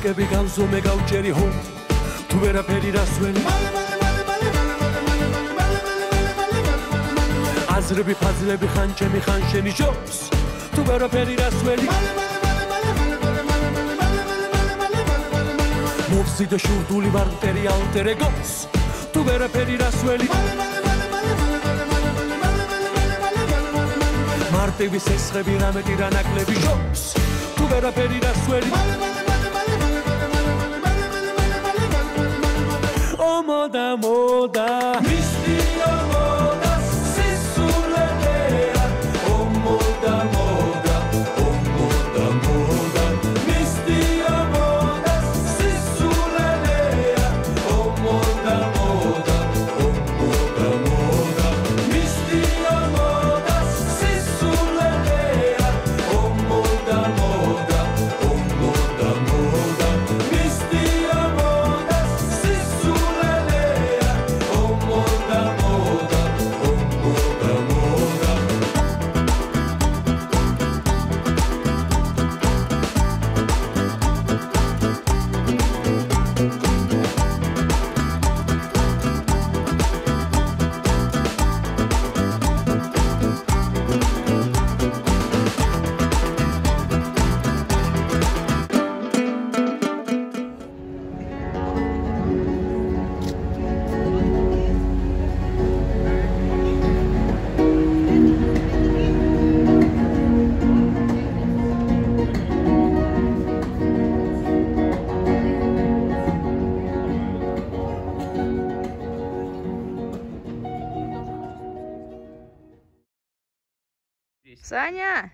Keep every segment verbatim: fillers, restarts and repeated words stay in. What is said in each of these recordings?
Ჭრიკები განზომე გავჭერი ჰო თუ ვერაფერი რასველი აზრები ფაზლები ხან ჩემი ხან შენი ჯობს თუ ვერაფერი რასველი მოვსიდე შურდული ვარ მტერი ალტერ ეგოს თუ ვერაფერი რასველი მარტივი სესხები რამეტი რა ნაკლები ჯობს თუ ვერაფერი რასველი ო მოდა მოდა მისტია მოდა სისულელეა ო მოდა მოდა ო მოდა მოდა მისტია მოდა სისულელეა ო მოდა მოდა ო მოდა მოდა მისტია მოდა სისულელეა ო მოდა მოდა ო მოდა მოდა მისტია მოდა სისულელეა ო მოდა მოდა ო მოდა მოდა Саня!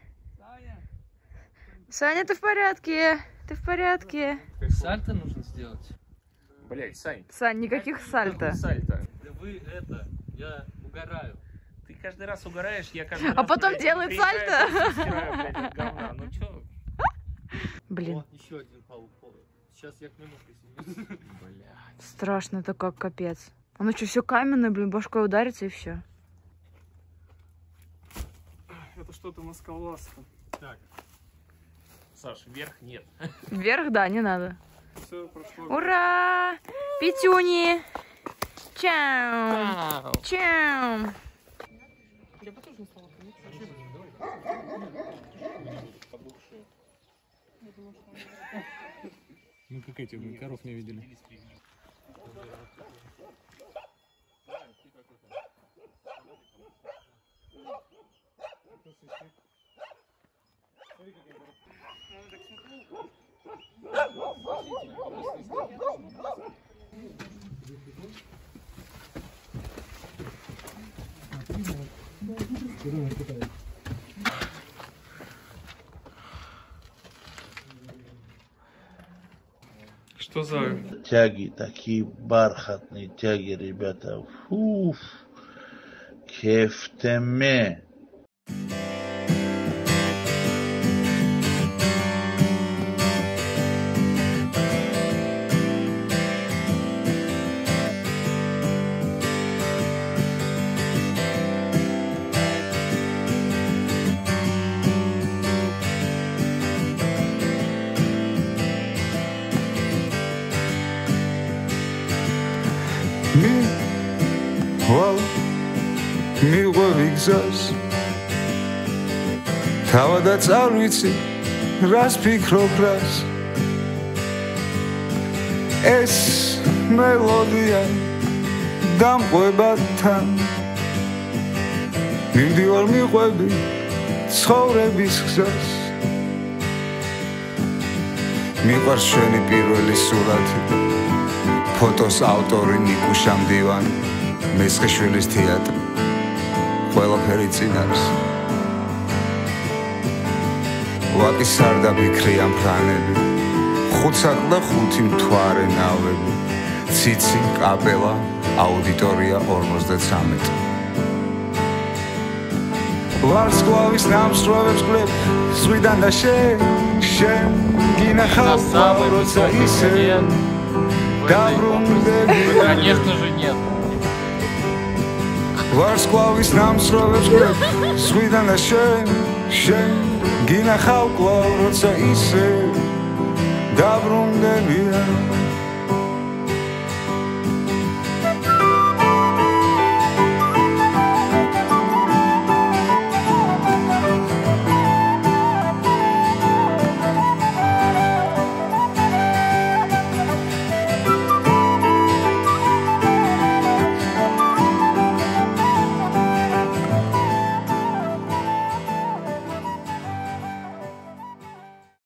Саня, ты в порядке? Ты в порядке? Сальто нужно сделать. Блять, Сань. Сань, никаких сальто. Сальто. Да вы это, я угораю. Ты каждый раз угораешь, я каждый А раз, потом блядь, делает приезжаю, сальто. стираю, блядь, от говна. Ну чё? Блин, О, еще один пол. пол. Сейчас я к нему присоединюсь. Блядь. страшно-то как капец. Оно что, все каменное, блин, башкой ударится и все. Это что-то на скалолазка. Так. Саш, вверх нет. Вверх, да, не надо. Все прошло. Ура! Пятюни! Чаум! Чаум! Мы как эти, мы коров не видели. Что за... Тяги, такие бархатные тяги, ребята. Фуф, кефтеме. მიყვევი გზას თავადაც არ ვიცი რას ფიქრობ რას ეს მელოდია დამყვება თან მივდივარ მიყვევი ცხოვრების გზას მიყვარს შენი პირველი სურათი ფოტოს ავტორი ნიკუშა მდივანი მესხიშვილის თეატრი ყველაფერი წინ არის ვაკის სარდაფიქრი ამ ფრანები ხუთსაყ და ხუთი მთვარე ნავები ციცი კაპელა აუდიტორია ორმოცდათრამეტი ვარსკვლავის ნამსხვრევებს გლებ ზღვიდან და შენ შენ გინახავ როცა ისე დაბრუნდები Конечно же нет. ვარსკვლავის ნამსხვრევებს გლებ ზღვიდან და შენ შენ გინახავ კვლავ როცა ისე დაბრუნდებიან